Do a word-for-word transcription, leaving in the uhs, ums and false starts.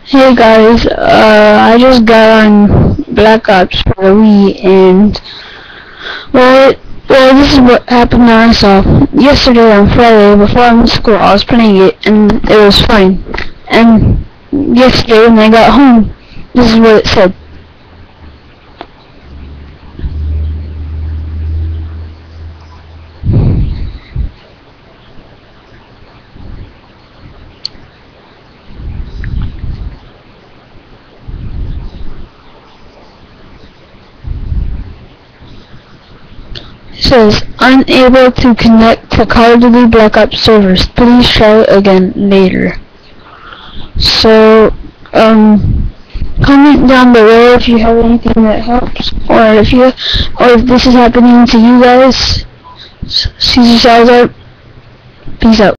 Hey guys, uh, I just got on Black Ops for the Wii, and well, it, well, this is what happened that I saw yesterday on Friday before I went to school. I was playing it, and it was fine. And yesterday when I got home, this is what it said. It says, unable to connect to Call of Duty Black Ops servers. Please try again later. So, um, comment down below if you have anything that helps, or if you, or if this is happening to you guys. Caesar Salazar, peace out.